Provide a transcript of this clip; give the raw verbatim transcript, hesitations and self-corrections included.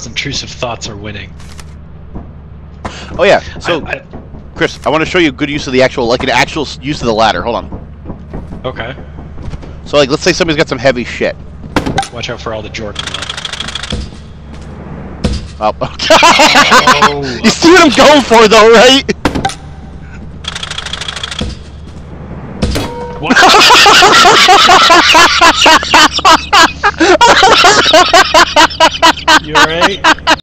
those intrusive thoughts are winning. Oh yeah, so I, I, Chris, I want to show you a good use of the actual, like an actual use of the ladder. Hold on. okay. So like, let's say somebody's got some heavy shit. Watch out for all the Jordan. Oh. Oh. You see what I'm going for, though, right? What? You alright?